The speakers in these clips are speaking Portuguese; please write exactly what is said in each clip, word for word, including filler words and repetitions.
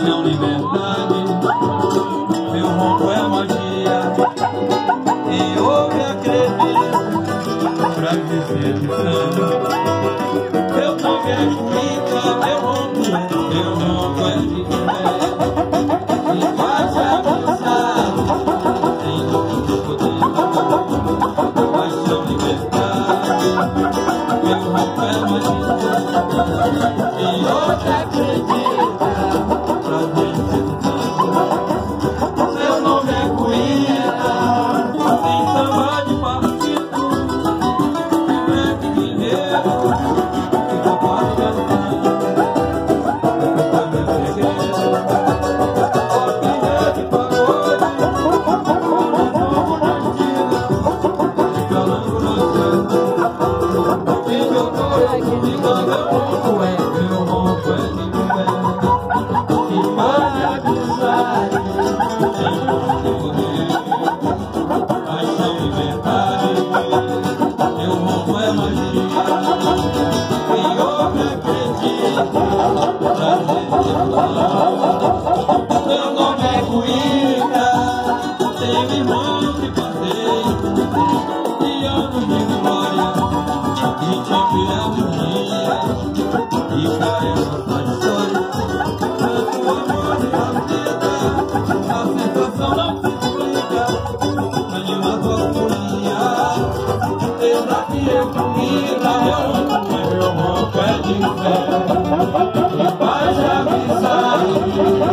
paixão, liberdade. Meu ronco é magia, quem ouve acredita, pra dizer de sangue. Meu nome é Juíta, meu ronco é, meu ronco é de fé. E faz avançado, tem muito poder. Paixão, liberdade. Meu ronco é magia, quem ouve acredita, pra dizer de sangue. Seu nome é Cuíta, tem samba de partido, moleque mineiro, que capaz de cantar. Essa minha freguesa, orquídea de pagode, no novo na esquina, de calango na serra. E meu corpo me dá meu ronco é, meu ronco é de fé. E para avisar, tem muito poder. Paixão, liberdade, meu ronco é magia. Quem ouve acredita, prazer de falar. Meu nome é Cuíta, tenho irmão que passei, e anos de glória, e tive harmonia, e caramba só de história. Tanto amor e a vida, a sensação não se explica, anima tua folia. Desde que eu comida, meu ronco é, meu ronco é de fé. E faz amizade,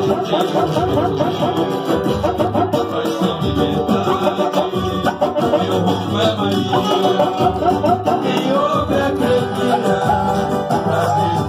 paixão, liberdade. Meu ronco é magia, quem ouve acredita, pra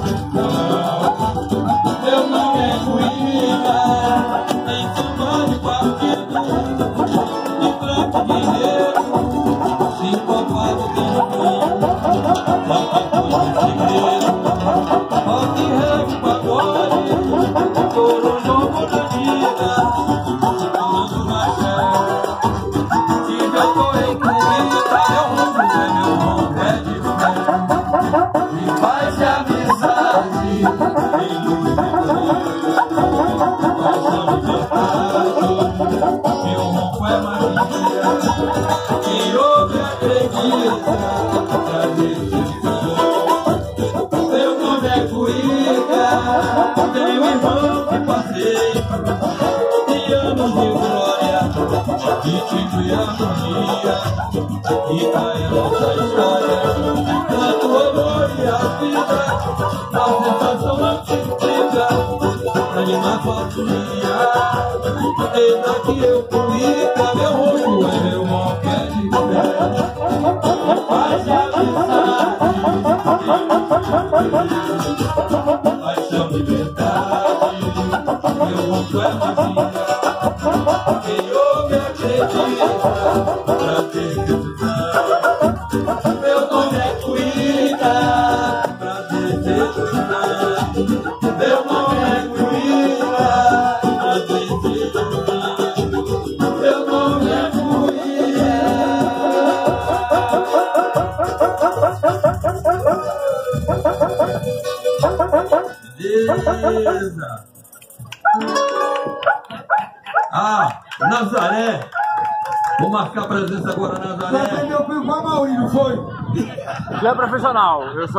dizer não. Meu nome é Cuíta, tem samba de partido, de branco guerreiro, sincopado tem fome, papai de segredo. Rock, reggae, pagode, coro novo na vida, falando mais se eu tô em Cuíta, meu ronco é, meu ronco é de fé. E faz amizade, tem luz e poder. Paixão, liberdade, meu ronco é magia. Quem ouve acredita, pra dizer de sangue. Meu nome é Cuíta, tenho irmão que passei, e anos de glória, e tive harmonia, e tá é nossa história. Tanto amor e a vida, a sensação não se explica, anima tua folia. Desde que eu Cuíta, meu ronco é, meu ronco é de fé. Faz amizade, paixão, liberdade, meu ronco é magia. Quem ouve acredita, pra ter decisão. Meu nome é Cuíta, pra ter decisão. Meu nome é Cuíta, pra ter decisão. Meu nome é Cuíta. Beleza. Ah, Nazaré. Vou marcar presença agora, Nazaré. Você meu filho com a Mauri, não foi? Ele é profissional. Eu sou